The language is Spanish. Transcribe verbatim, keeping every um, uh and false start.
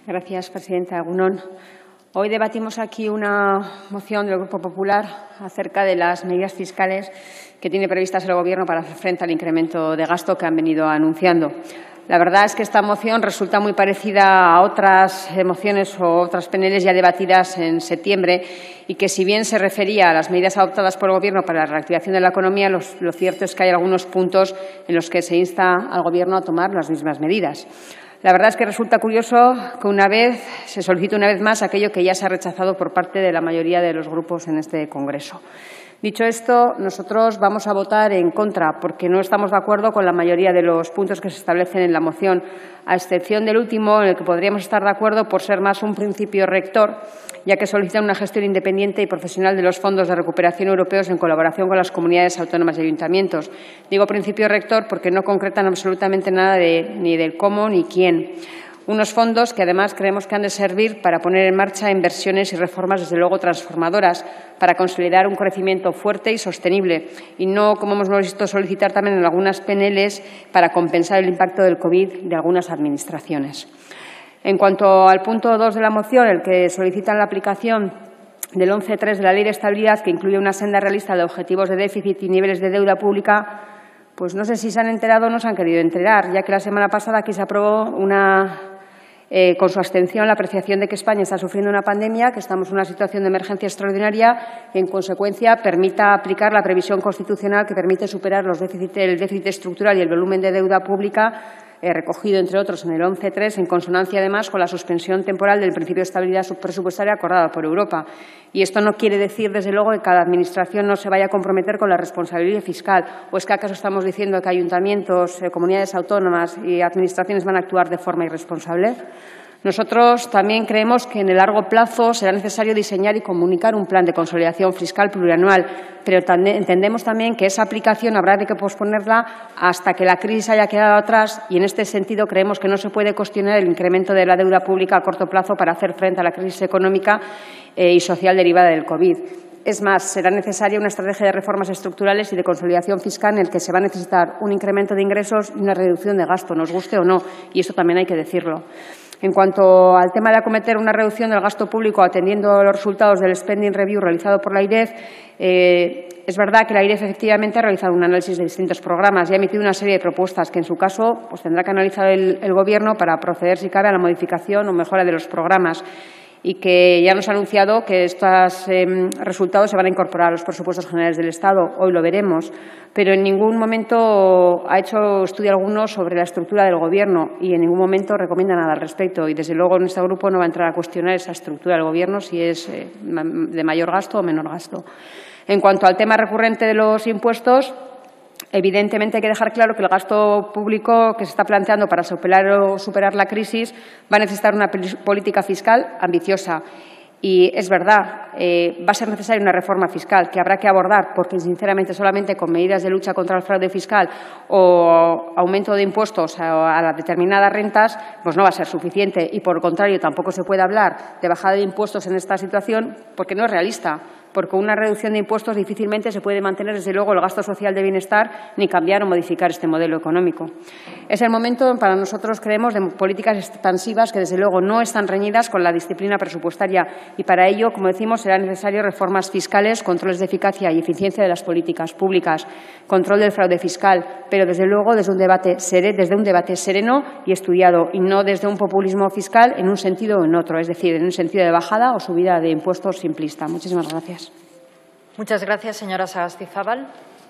Gracias, presidenta. Egunon. Hoy debatimos aquí una moción del Grupo Popular acerca de las medidas fiscales que tiene previstas el Gobierno para hacer frente al incremento de gasto que han venido anunciando. La verdad es que esta moción resulta muy parecida a otras mociones o otras P N Ls ya debatidas en septiembre y que, si bien se refería a las medidas adoptadas por el Gobierno para la reactivación de la economía, los, lo cierto es que hay algunos puntos en los que se insta al Gobierno a tomar las mismas medidas. La verdad es que resulta curioso que una vez se solicite una vez más aquello que ya se ha rechazado por parte de la mayoría de los grupos en este Congreso. Dicho esto, nosotros vamos a votar en contra porque no estamos de acuerdo con la mayoría de los puntos que se establecen en la moción, a excepción del último, en el que podríamos estar de acuerdo por ser más un principio rector, ya que solicitan una gestión independiente y profesional de los fondos de recuperación europeos en colaboración con las comunidades autónomas y ayuntamientos. Digo principio rector porque no concretan absolutamente nada de, ni del cómo ni quién. Unos fondos que, además, creemos que han de servir para poner en marcha inversiones y reformas, desde luego, transformadoras, para consolidar un crecimiento fuerte y sostenible, y no, como hemos visto solicitar también en algunas P N Ls, para compensar el impacto del COVID de algunas administraciones. En cuanto al punto dos de la moción, el que solicitan la aplicación del once punto tres de la Ley de Estabilidad, que incluye una senda realista de objetivos de déficit y niveles de deuda pública, pues no sé si se han enterado o no se han querido enterar, ya que la semana pasada aquí se aprobó una, eh, con su abstención la apreciación de que España está sufriendo una pandemia, que estamos en una situación de emergencia extraordinaria y, en consecuencia, permita aplicar la previsión constitucional que permite superar los déficit, el déficit estructural y el volumen de deuda pública Eh, recogido, entre otros, en el once punto tres, en consonancia, además, con la suspensión temporal del principio de estabilidad presupuestaria acordada por Europa. Y esto no quiere decir, desde luego, que cada administración no se vaya a comprometer con la responsabilidad fiscal. ¿O es que acaso estamos diciendo que ayuntamientos, eh, comunidades autónomas y administraciones van a actuar de forma irresponsable? Nosotros también creemos que en el largo plazo será necesario diseñar y comunicar un plan de consolidación fiscal plurianual, pero entendemos también que esa aplicación habrá de que posponerla hasta que la crisis haya quedado atrás, y en este sentido creemos que no se puede cuestionar el incremento de la deuda pública a corto plazo para hacer frente a la crisis económica eh, y social derivada del COVID. Es más, será necesaria una estrategia de reformas estructurales y de consolidación fiscal en el que se va a necesitar un incremento de ingresos y una reducción de gasto, nos guste o no, y eso también hay que decirlo. En cuanto al tema de acometer una reducción del gasto público atendiendo a los resultados del Spending Review realizado por la AIREF, eh, es verdad que la AIREF efectivamente ha realizado un análisis de distintos programas y ha emitido una serie de propuestas que, en su caso, pues tendrá que analizar el, el Gobierno para proceder, si cabe, a la modificación o mejora de los programas, y que ya nos ha anunciado que estos eh, resultados se van a incorporar a los presupuestos generales del Estado. Hoy lo veremos, pero en ningún momento ha hecho estudio alguno sobre la estructura del Gobierno y en ningún momento recomienda nada al respecto. Y, desde luego, nuestro grupo no va a entrar a cuestionar esa estructura del Gobierno, si es eh, de mayor gasto o menor gasto. En cuanto al tema recurrente de los impuestos, evidentemente hay que dejar claro que el gasto público que se está planteando para superar o superar la crisis va a necesitar una política fiscal ambiciosa. Y es verdad, eh, va a ser necesaria una reforma fiscal que habrá que abordar, porque, sinceramente, solamente con medidas de lucha contra el fraude fiscal o aumento de impuestos a, a determinadas rentas, pues no va a ser suficiente. Y, por el contrario, tampoco se puede hablar de bajada de impuestos en esta situación porque no es realista, porque una reducción de impuestos difícilmente se puede mantener, desde luego, el gasto social de bienestar ni cambiar o modificar este modelo económico. Es el momento, para nosotros, creemos, de políticas expansivas que, desde luego, no están reñidas con la disciplina presupuestaria, y para ello, como decimos, serán necesarias reformas fiscales, controles de eficacia y eficiencia de las políticas públicas, control del fraude fiscal, pero, desde luego, desde un debate, desde un debate sereno y estudiado, y no desde un populismo fiscal en un sentido o en otro, es decir, en un sentido de bajada o subida de impuestos simplista. Muchísimas gracias. Muchas gracias, señora Sagastizábal.